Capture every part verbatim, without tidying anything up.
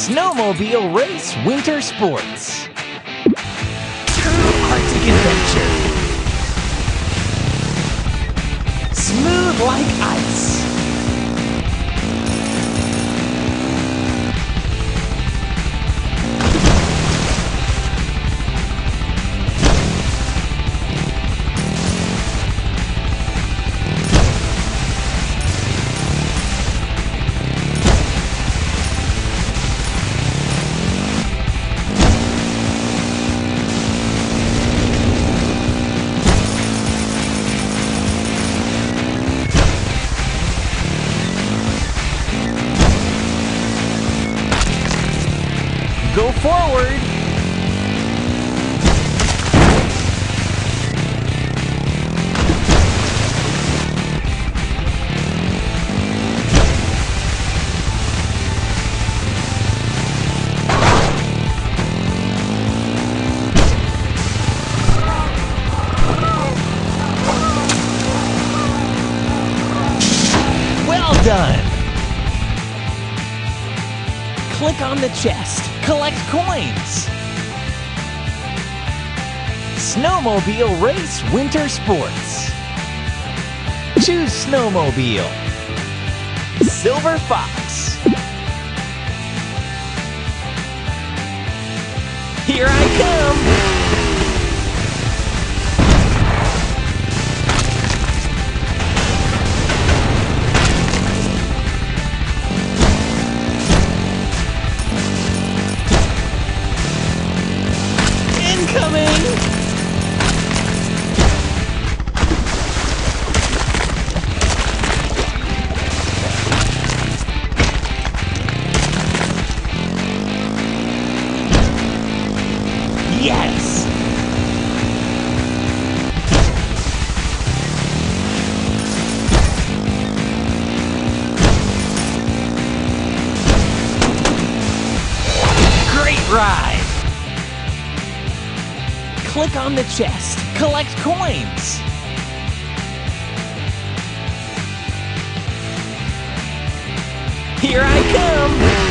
Snowmobile Race Winter Sports. True Arctic adventure. Smooth like ice. Go forward. Well done. Click on the chest. Collect coins. Snowmobile Race Winter Sports. Choose Snowmobile. Silver Fox. Here I come. Coming! Yes! Great ride! Click on the chest. Collect coins. Here I come.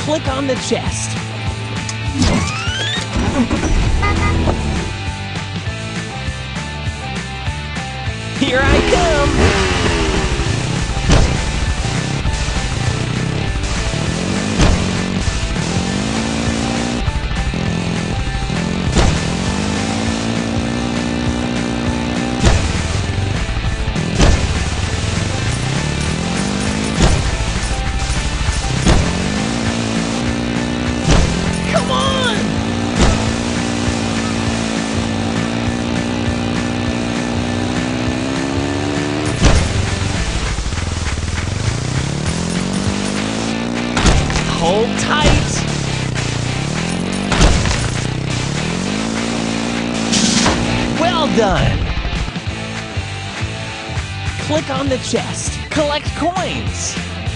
Click on the chest. Here I come! Hold tight. Well done. Click on the chest. Collect coins.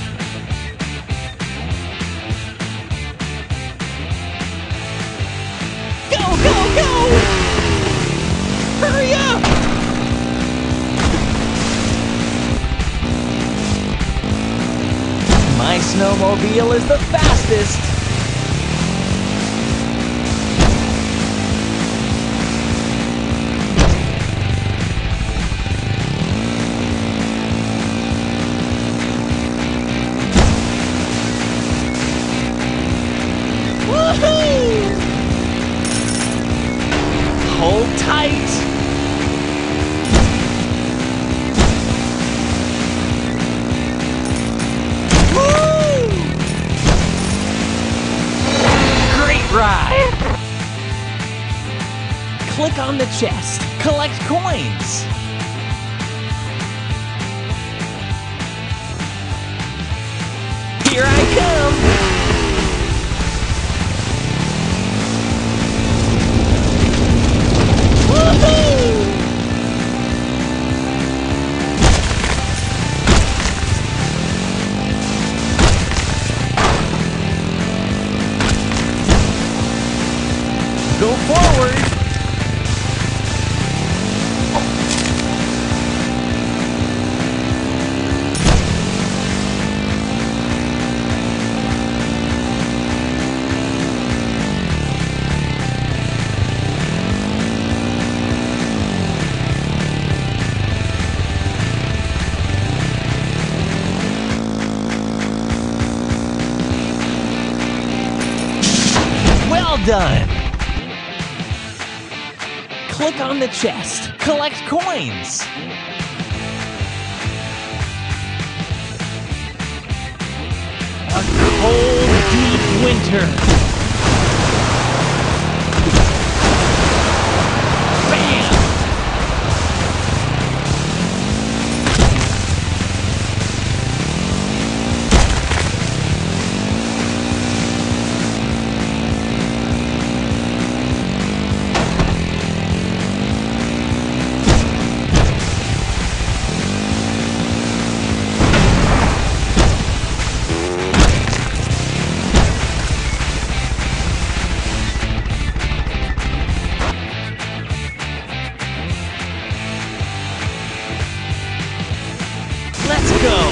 Go, go, go! Hurry up! My snowmobile is the fastest! Woohoo! Hold tight! Ride. Click on the chest. Collect coins. Here I come. Woohoo! Go forward! Well done! Click on the chest. Collect coins. A cold, deep winter. Bam! Let's go!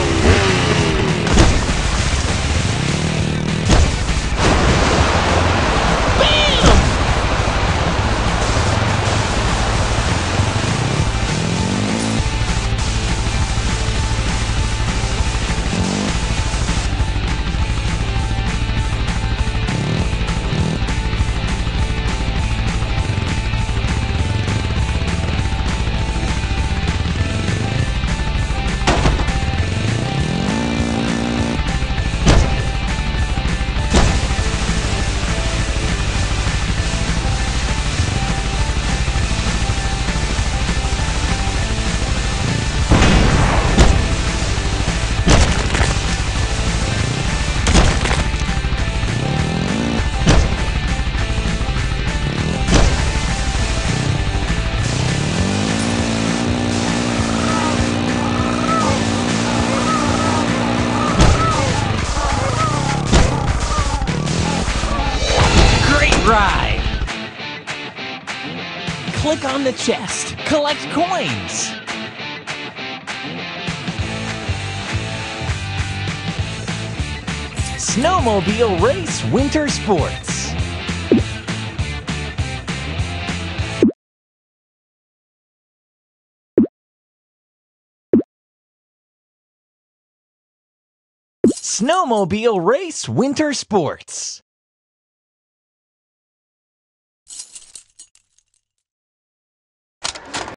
Ride. Click on the chest. Collect coins. Snowmobile Race Winter Sports. Snowmobile Race Winter Sports.